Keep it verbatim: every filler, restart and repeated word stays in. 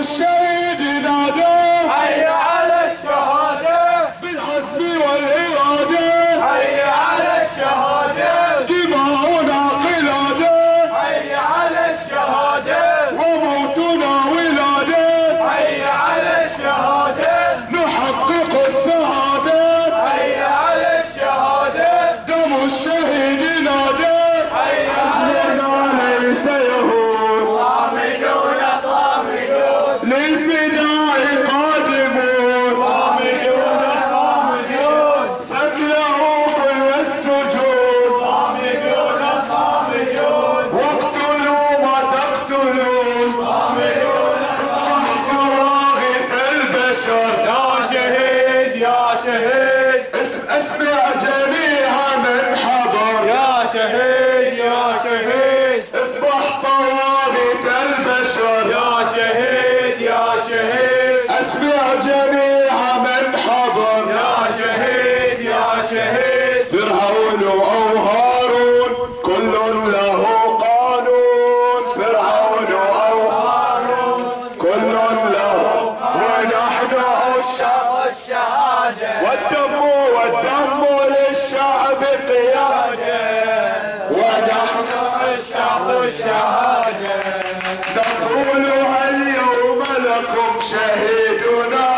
الشهيد ينادى حي على الشهداء بالعزم والإرادة، حي على الشهداء دماؤنا قلادة، حي على الشهداء وموتنا ولادة، حي على الشهداء نحقق السعادة، حي على الشهداء دم الشهيد ينادى حي على حزبنا ليس يهون، صامدون صامدون للفداء قادمون، صامدون صامدون فابلعوا كل السجود، صامدون صامدون واقتلوا ما تقتلون، صامدون تحت راغب البشر. يا شهيد يا شهيد اس- اسمع جميع من حضر، يا شهيد يا شهيد اصبح طواغيت البشر. يا شهيد يا شهيد اسمع جميع من حضر، يا شهيد يا شهيد فرعون او هارون كل له قانون، فرعون او هارون كل له، ونحن الشعب الشهادة والدم والدم للشعب قيادة، ونحن الشعب الشهادة نقول اليوم لكم شهيدنا